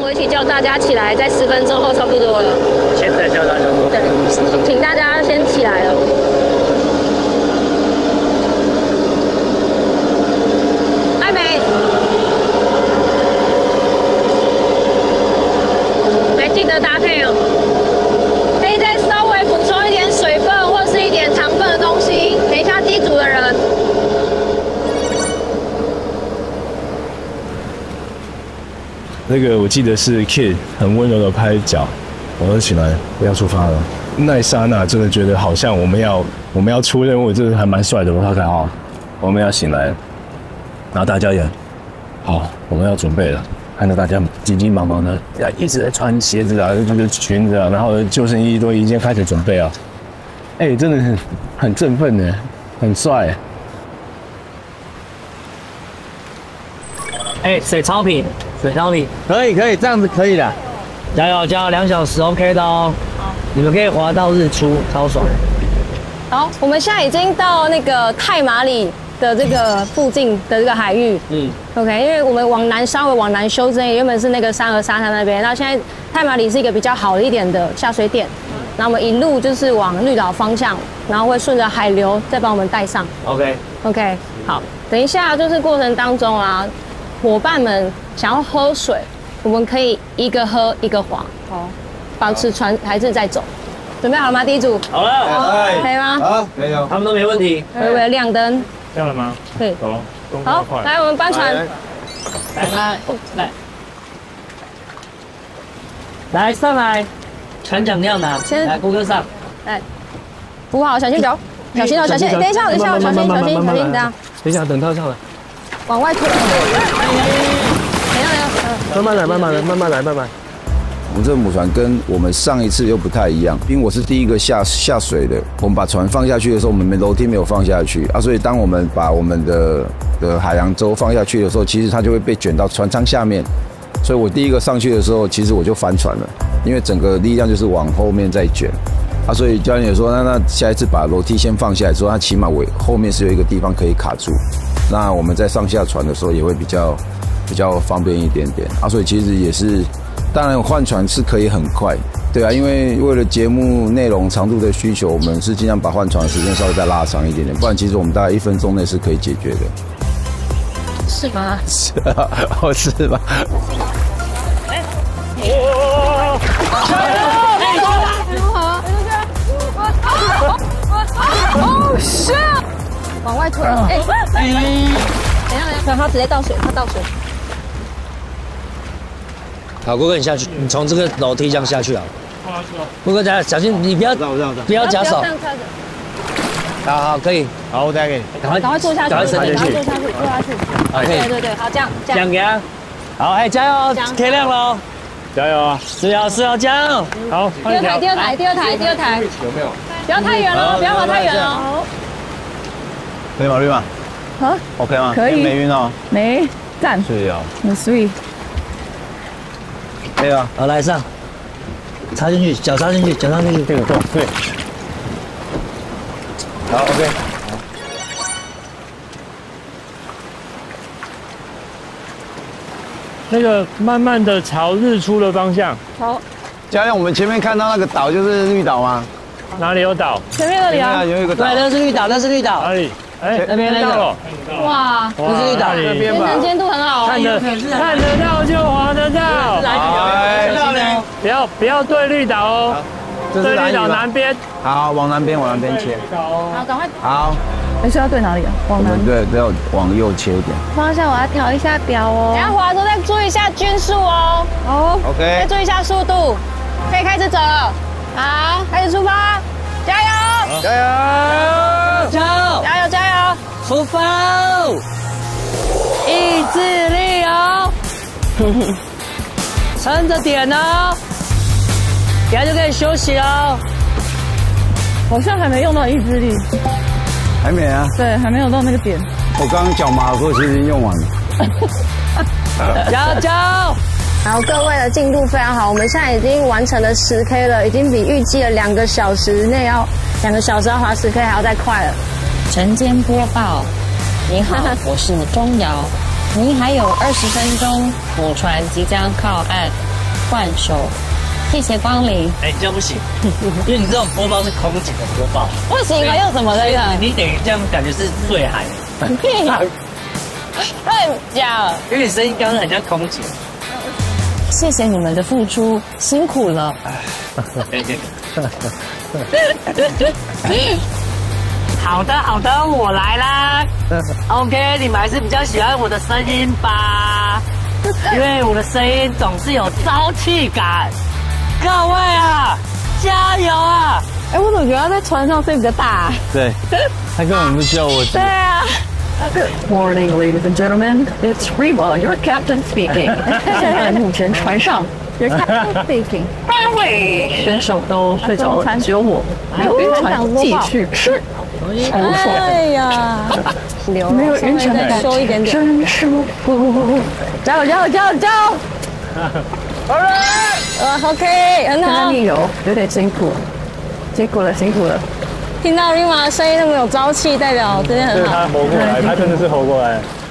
我一起叫大家起来，在10分钟后差不多了。 现在叫大家说。 对，请大家先起来了。艾美，来记得搭配哦。可以再稍微补充一点水分或是一点糖分的东西，等一下机组的人。 那个我记得是 Kid 很温柔的拍脚，我说起来不要出发了。那一刹那真的觉得好像我们要出任务，这还蛮帅的。我看好，我们要醒来了，然后大家也好，我们要准备了。看到大家急急忙忙的，一直在穿鞋子啊，这个裙子啊，然后救生衣都已经开始准备啊。哎，真的很振奋呢，很帅。 哎，水超品，水超品， 可以，这样子可以的。 加油2小时 OK 的哦。好，你们可以滑到日出，超爽。 好，我们现在已经到那个太马里的这个附近的这个海域。OK， 因为我们稍微往南修正，原本是那个三河沙滩那边，那现在太马里是一个比较好的一点的下水点。那我们一路就是往绿岛方向，然后会顺着海流再把我们带上。OK， 好，等一下就是过程当中啊，伙伴们想要喝水，我们可以一个喝一个划，好，保持船还是在走。准备好了吗？第一组。 好了， 可以吗？ 好，可以哦。 他们都没问题。 微微亮灯。 亮了吗？ 可以。 走。 好，来我们搬船。 来上来，船桨要拿， 先来，顾哥上。 来，扶好，小心脚，小心哦，小心。等一下，小心，等一下， 等他上来。 往外推。 慢慢来。 我们这个母船跟我们上一次又不太一样，因为我是第一个下水的。我们把船放下去的时候，我们楼梯没有放下去啊，所以当我们把我们的海洋舟放下去的时候，其实它就会被卷到船舱下面。所以我第一个上去的时候，其实我就翻船了，因为整个力量就是往后面再卷啊。所以教练也说，那下一次把楼梯先放下来之后，它起码后面是有一个地方可以卡住。那我们在上下船的时候也会比较方便一点点啊。所以其实也是。当然换船是可以很快，对啊，因为为了节目内容长度的需求，我们是尽量把换船的时间稍微再拉长一点点，不然其实我们大概1分钟内是可以解决的。 是吗？ 是啊，是吧？ 哦，是。往外推，等一下，他直接倒水， 好，郭哥你下去，你从这个楼梯这样下去啊。郭哥小心，你不要夹手。好，可以。 好，我再给你。 赶快坐下去， 坐下去。 对，好，这样。 好，哎，加油，天亮了， 加油啊 ！4号，加油！ 好， 第二台。 有没有？ 不要太远了，不要跑太远哦。 可以吗，绿吗？ 好 ，OK 吗？ 可以。 没晕哦。 没，赞。 是啊。 很 sweet。 可以啊。 好，来上，插进去，脚插进去，这个对。 好 ，OK。 那个慢慢的朝日出的方向。 好。 教练，我们前面看到那个岛就是绿岛吗？ 哪里有岛？ 前面那里啊。 有一个岛。 对，那是绿岛。哪里？哎， 那边那个。 哇， 那是绿岛那边吧。 能见度很好。 看得到就划得到。不要对绿岛哦。对绿岛南边。 好，往南边切。 好，赶快。 好。 你是要对哪里啊？往南。 对，要往右切一点。 方向我要调一下表哦。 等下滑的时候再注意一下均速哦。 哦。 OK。 再注意一下速度，可以开始走了。好，开始出发，加油！加油！ 出发！ 意志力哦，撑着点哦，等下就可以休息哦。 好像还没用到意志力。 还没啊？ 对，还没有到那个点。 我刚刚脚麻的时候其实已经用完了。 加油！然后各位的进度非常好，我们现在已经完成了10K 了，已经比预计的2个小时内2个小时要滑10K 还要再快了。 晨间播报，你好，我是钟瑶，您还有20分钟，母船即将靠岸， 换手，谢谢光临。 哎，这样不行，因为你这种播报是空警的播报， 不行啊，又怎么了呀？ 你等于这样感觉是睡海， 太假了， 因为你声音刚刚很像空警。 谢谢你们的付出，辛苦了。 好的，我来啦。OK， 你们还是比较喜欢我的声音吧，因为我的声音总是有朝气感。各位啊，加油啊！ 哎，我怎么觉得他在船上声音比较大？ 对，他根本不叫我。 对啊。 Good morning, ladies and gentlemen. It's Reba, your captain speaking. 现在目前船上 Your captain speaking. 8位选手都睡着了，只有我没有晕船，继续吃。 哎呀，没有晕船再收一点点， 真舒服。 加油！OK， 很好。 逆游有点辛苦，辛苦了。 听到 Rima 的声音那么有朝气，代表真的很好。 他活过来，他真的是活过来。